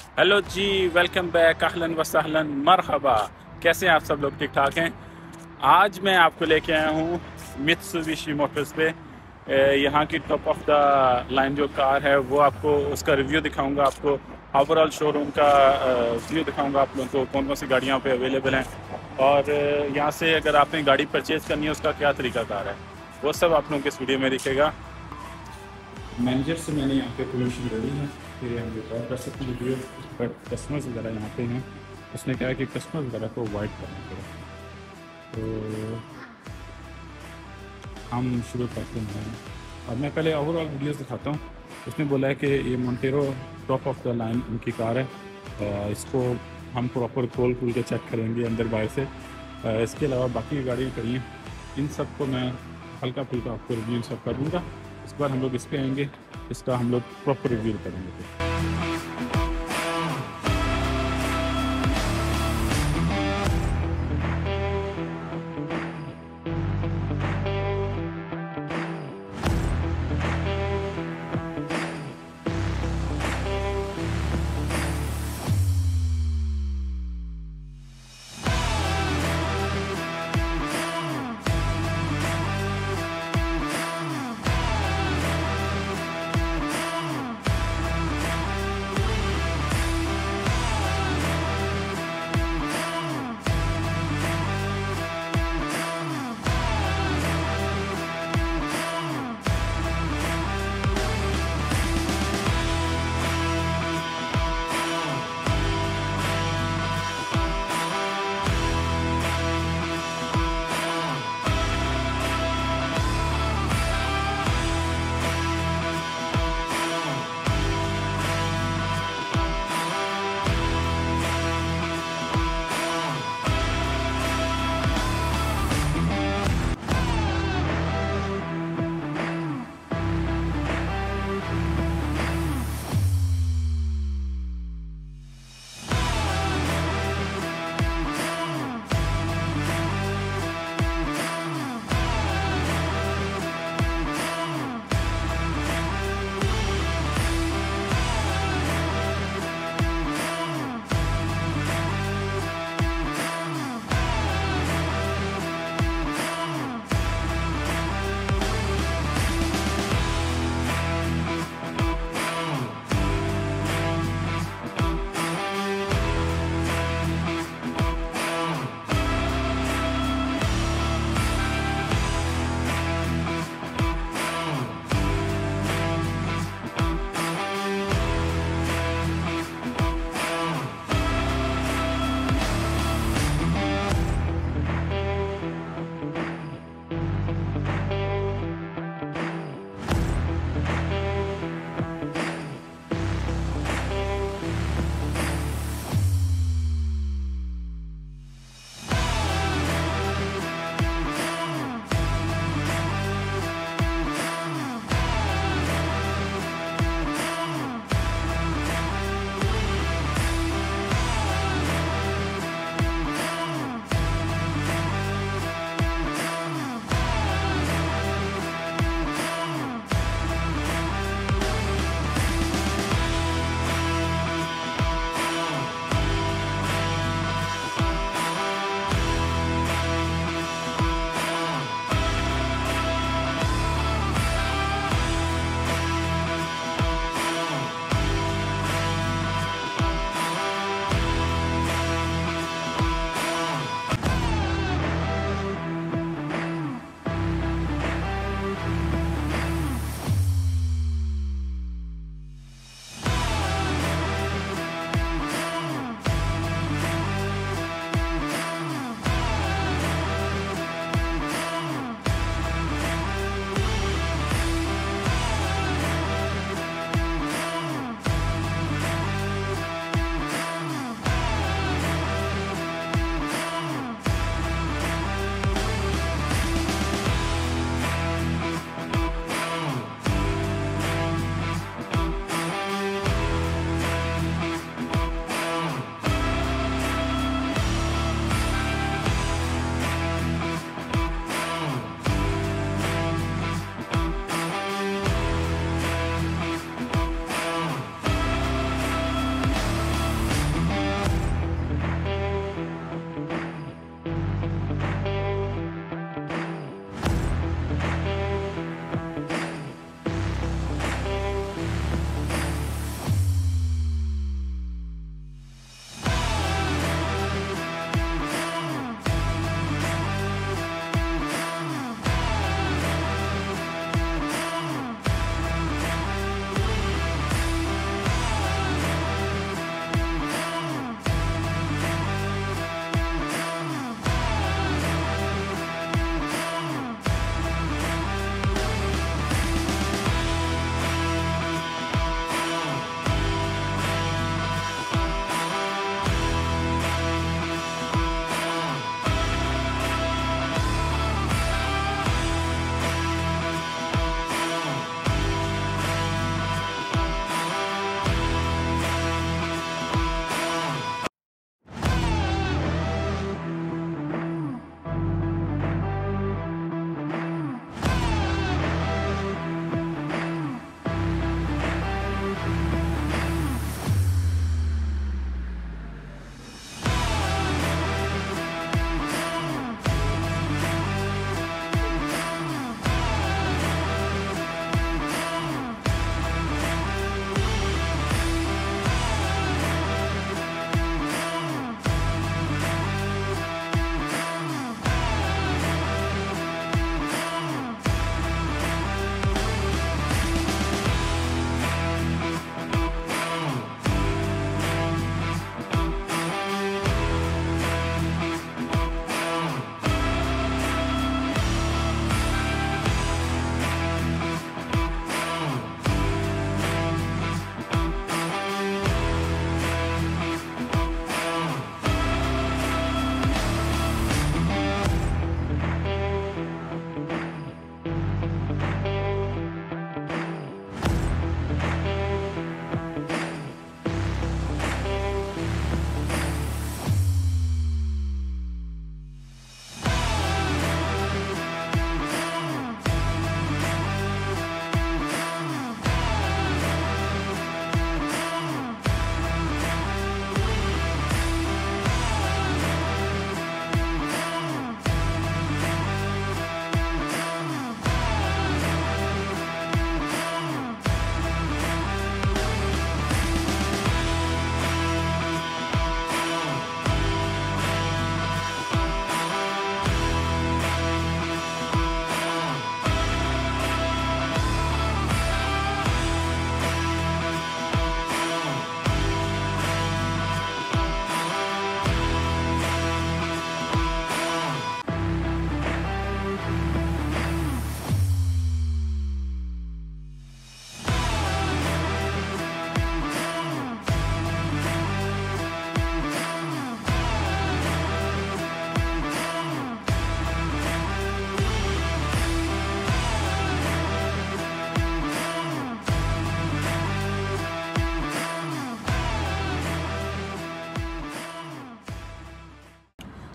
Hello जी, welcome back, अहलन व सहलन, मरहबा। कैसे हैं आप सब लोग? ठीक ठाक हैं। आज मैं आपको लेके आया हूँ मित्सुबिशी मोटर्स पे। यहाँ की टॉप ऑफ द लाइन जो कार है वो आपको उसका रिव्यू दिखाऊंगा, आपको ओवरऑल शोरूम का व्यू दिखाऊंगा आप लोगों को, कौन कौन सी गाड़ियाँ पे अवेलेबल हैं और यहाँ से अगर आपने गाड़ी परचेज़ करनी है उसका क्या तरीकाकार है, वो सब आप लोगों के इस वीडियो में दिखेगा। मैनेजर से मैंने यहाँ पे परमिशन ले ली है, फिर हम रिकॉर्ड कर सकते हैं वीडियो, बट कस्टमर्स वगैरह यहाँ पे हैं। उसने कहा कि कस्टमर्स वगैरह को अवॉइड करना पड़े, तो हम शुरू करते हैं। और मैं पहले ओवरऑल वीडियोस दिखाता हूँ। उसने बोला है कि ये Montero top of the line उनकी कार है, इसको हम प्रॉपर खोल खुल के चेक करेंगे अंदर बाहर से। इसके अलावा बाकी गाड़ियाँ खड़ी हैं, इन सब को मैं हल्का फुल्का आपको रिव्यू सब कर दूँगा। इस बार हम लोग इस पे आएंगे, इसका हम लोग प्रॉपर रिव्यू करेंगे।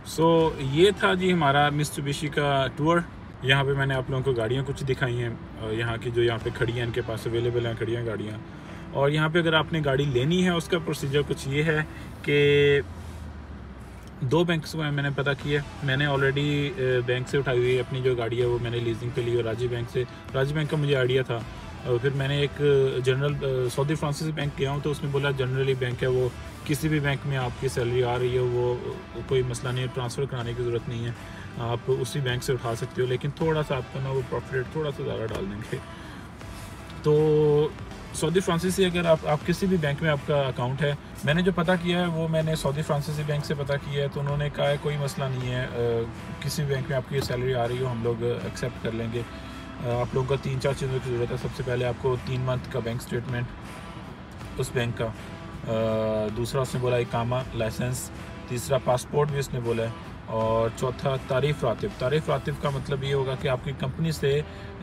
सो ये था जी हमारा मित्सुबिशी का टूर। यहाँ पे मैंने आप लोगों को गाड़ियाँ कुछ दिखाई हैं यहाँ की, जो यहाँ पे खड़ी हैं, इनके पास अवेलेबल हैं खड़ी हैं गाड़ियाँ। और यहाँ पे अगर आपने गाड़ी लेनी है उसका प्रोसीजर कुछ ये है कि 2 बैंक्स को मैंने पता किया। मैंने ऑलरेडी बैंक से उठाई हुई अपनी जो गाड़ी है वो मैंने लीजिंग पे ली, और राजीव बैंक से, राजीव बैंक का मुझे आइडिया था। और फिर मैंने एक जनरल सऊदी फ्रांसिस बैंक गया हूँ, तो उसमें बोला जनरली बैंक है वो, किसी भी बैंक में आपकी सैलरी आ रही है वो कोई मसला नहीं है, ट्रांसफ़र कराने की ज़रूरत नहीं है, आप उसी बैंक से उठा सकते हो, लेकिन थोड़ा सा आपका ना वो प्रॉफिट रेट थोड़ा सा ज़्यादा डाल देंगे। तो सऊदी फ्रांसीसी अगर आप किसी भी बैंक में आपका अकाउंट है, मैंने जो पता किया है वो मैंने सऊदी फ्रांसीसी बैंक से पता किया है, तो उन्होंने कहा है कोई मसला नहीं है, किसी भी बैंक में आपकी सैलरी आ रही हो हम लोग एक्सेप्ट कर लेंगे। आप लोगों को 3-4 चीज़ों की ज़रूरत है। सबसे पहले आपको 3 मंथ का बैंक स्टेटमेंट उस बैंक का, दूसरा उसने बोला इकामा लाइसेंस, तीसरा पासपोर्ट भी उसने बोला है, और चौथा तारीफ़ रातिब। तारीफ़ रातिब का मतलब ये होगा कि आपकी कंपनी से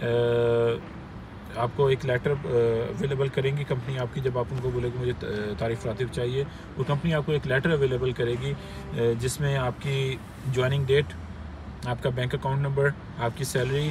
आपको एक लेटर अवेलेबल करेंगी कंपनी आपकी, जब आप उनको बोलेंगे मुझे तारीफ़ रातिब चाहिए, वो कंपनी आपको एक लेटर अवेलेबल करेगी जिसमें आपकी ज्वाइनिंग डेट, आपका बैंक अकाउंट नंबर, आपकी सैलरी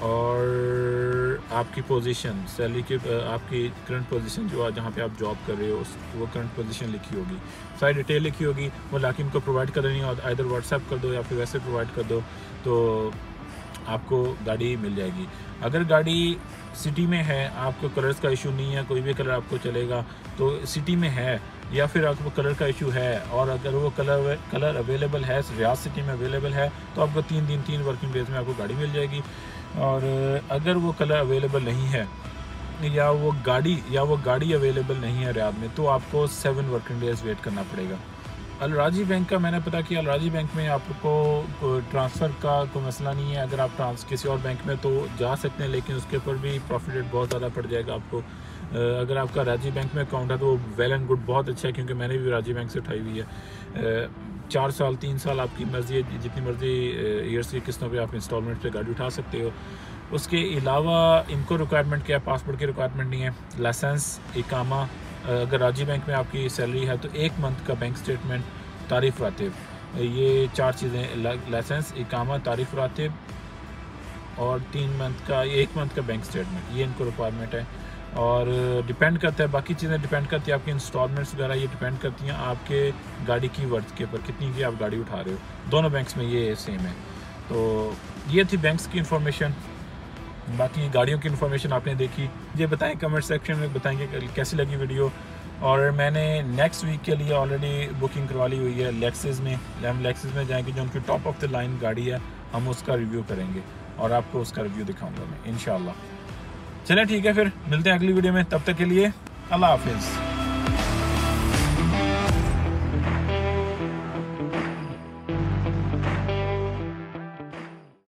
और आपकी पोजीशन, सैलरी की आपकी करंट पोजीशन जो जहाँ पे आप जॉब कर रहे हो वो करंट पोजीशन लिखी होगी, सारी डिटेल लिखी होगी। वो लाके इनको प्रोवाइड कर देनी है, इधर व्हाट्सएप कर दो या फिर वैसे प्रोवाइड कर दो, तो आपको गाड़ी मिल जाएगी। अगर गाड़ी सिटी में है, आपको कलर्स का इशू नहीं है, कोई भी कलर आपको चलेगा, तो सिटी में है या फिर आपको कलर का इशू है, और अगर वो कलर अवेलेबल है, रियाद सिटी में अवेलेबल है, तो आपको 3 वर्किंग डेज में आपको गाड़ी मिल जाएगी। और अगर वो कलर अवेलेबल नहीं है या वो गाड़ी अवेलेबल नहीं है रियाद में, तो आपको 7 वर्किंग डेज वेट करना पड़ेगा। अल राजी बैंक का मैंने पता किया, अल राजी बैंक में आपको ट्रांसफ़र का कोई मसला नहीं है। अगर आप किसी और बैंक में तो जा सकते हैं, लेकिन उसके ऊपर भी प्रॉफिट रेट बहुत ज़्यादा पड़ जाएगा आपको। अगर आपका राजी बैंक में अकाउंट है तो वो वेल एंड गुड, बहुत अच्छा है, क्योंकि मैंने भी राजी बैंक से उठाई हुई है। 4 साल 3 साल आपकी मर्ज़ी है, जितनी मर्ज़ी ईयर्स की किस्तों पे आप इंस्टॉलमेंट पे गाड़ी उठा सकते हो। उसके अलावा इनको रिक्वायरमेंट क्या है, पासपोर्ट की रिक्वायरमेंट नहीं है, लाइसेंस, इकामा, अगर राजी बैंक में आपकी सैलरी है तो 1 मंथ का बैंक स्टेटमेंट, तारीफ़ रातिब, ये 4 चीज़ें, लाइसेंस, इकामा, तारीफ़ रातिब और 1 मंथ का बैंक स्टेटमेंट, ये इनको रिक्वायरमेंट है। और डिपेंड करता है, बाकी चीज़ें डिपेंड करती है, आपकी इंस्टॉलमेंट्स वगैरह ये डिपेंड करती हैं आपके गाड़ी की वर्थ के ऊपर, कितनी की आप गाड़ी उठा रहे हो। दोनों बैंक्स में ये सेम है। तो ये थी बैंक्स की इन्फॉर्मेशन। बाकी गाड़ियों की इन्फॉर्मेशन आपने देखी, ये बताएं कमेंट सेक्शन में, बताएंगे कैसी लगी वीडियो। और मैंने नेक्स्ट वीक के लिए ऑलरेडी बुकिंग करवा ली हुई है लेक्सिस में। हम लेक्सिस में जाएंगे, जो उनकी टॉप ऑफ द लाइन गाड़ी है, हम उसका रिव्यू करेंगे और आपको उसका रिव्यू दिखाऊंगा मैं इंशाल्लाह। चलें ठीक है, फिर मिलते हैं अगली वीडियो में, तब तक के लिए अल्लाह हाफिज़।